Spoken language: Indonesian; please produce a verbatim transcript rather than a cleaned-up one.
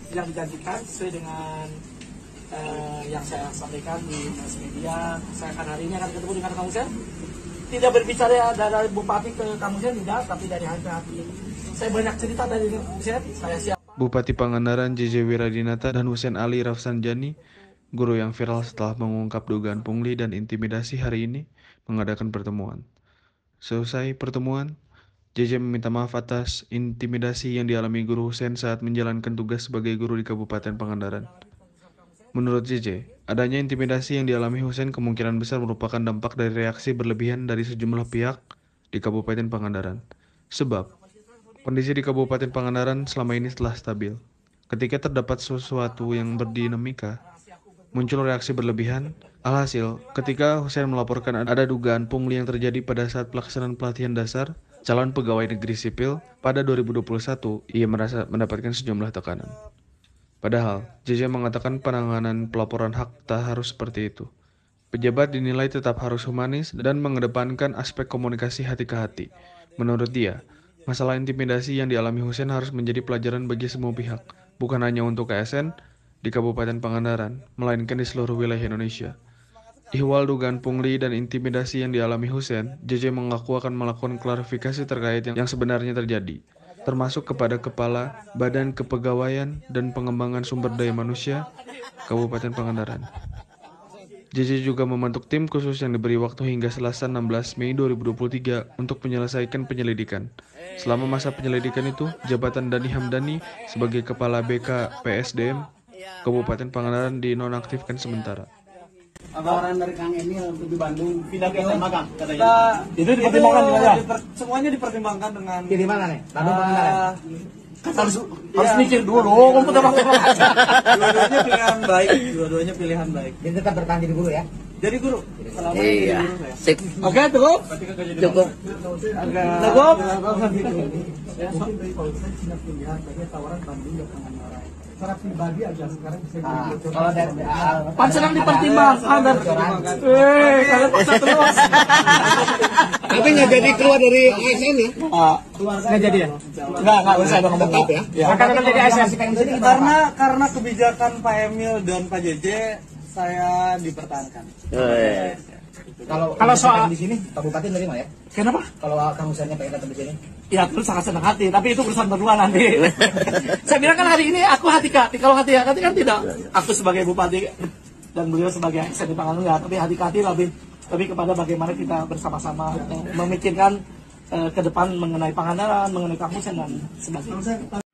yang dijanjikan sesuai dengan uh, yang saya sampaikan di mass media. Saya akan hari ini akan ketemu dengan Kang Hussein. Tidak berbicara dari Bupati ke Kang Hussein, tidak, tapi dari hati. Saya banyak cerita dari Hussein, saya siap. Bupati Pangandaran J J Wiradinata dan Hussein Ali Rafsanjani, guru yang viral setelah mengungkap dugaan pungli dan intimidasi hari ini, mengadakan pertemuan. Selesai pertemuan, J J meminta maaf atas intimidasi yang dialami guru Hussein saat menjalankan tugas sebagai guru di Kabupaten Pangandaran. Menurut J J, adanya intimidasi yang dialami Hussein kemungkinan besar merupakan dampak dari reaksi berlebihan dari sejumlah pihak di Kabupaten Pangandaran. Sebab, kondisi di Kabupaten Pangandaran selama ini telah stabil. Ketika terdapat sesuatu yang berdinamika, muncul reaksi berlebihan. Alhasil, ketika Hussein melaporkan ada dugaan pungli yang terjadi pada saat pelaksanaan pelatihan dasar calon pegawai negeri sipil pada dua ribu dua puluh satu, ia merasa mendapatkan sejumlah tekanan. Padahal, J J mengatakan penanganan pelaporan hak tak harus seperti itu. Pejabat dinilai tetap harus humanis dan mengedepankan aspek komunikasi hati ke hati. Menurut dia, masalah intimidasi yang dialami Hussein harus menjadi pelajaran bagi semua pihak, bukan hanya untuk K S N di Kabupaten Pangandaran, melainkan di seluruh wilayah Indonesia. Ihwal dugaan pungli dan intimidasi yang dialami Hussein, J J mengaku akan melakukan klarifikasi terkait yang, yang sebenarnya terjadi, termasuk kepada Kepala Badan Kepegawaian dan Pengembangan Sumber Daya Manusia Kabupaten Pangandaran. J J juga membentuk tim khusus yang diberi waktu hingga Selasa enam belas Mei dua ribu dua puluh tiga untuk menyelesaikan penyelidikan. Selama masa penyelidikan itu, jabatan Dani Hamdani sebagai Kepala B K P S D M Kabupaten Pangandaran dinonaktifkan sementara. Tawaran dari Kang Emil untuk di Bandung Pindah ke Magang, katanya. Nah, Itu dipertimbangkan di mana? diper, semuanya dipertimbangkan dengan Pilih mana nih? Bandung Pangandaran. Harus harus mikir dulu, kamu tebak-tebak. Dua-duanya pilihan baik, dua-duanya pilihan baik. Jadi tetap bertahan jadi guru ya? Jadi guru, selama ini Iya. jadi guru saya. Sip. Oke, cukup. Cukup. Cukup. Mungkin dari Pak Hussein punya pilihan, tapi tawaran Bandung ya Pangandaran. Secara pribadi aja sekarang bisa Ah, jadi kalau dari Pan sedang dipertimbangkan dan eh kalian paksa terus. tapi nggak jadi keluar dari A S N ya? Nggak jadi ya? Enggak, enggak usah dong ngomong Tetap ya? ya. Akan akan jadi A S N. karena karena kebijakan Pak Emil dan Pak J J saya dipertahankan. Kalau Kalau soal- di sini Pak Bupati nerima ya? Kenapa? Kalau Kang Hussein pengen datang di sini? Ya terus sangat senang hati, tapi itu urusan berdua nanti. Saya bilang kan hari ini aku hati ke hati, kalau hati ke hati kan tidak. Aku sebagai bupati dan beliau sebagai A S N di Pangandaran, tapi hati ke hati lebih lebih kepada bagaimana kita bersama-sama eh, memikirkan eh, ke depan mengenai Pangandaran, mengenai Kang Hussein dan sebagainya.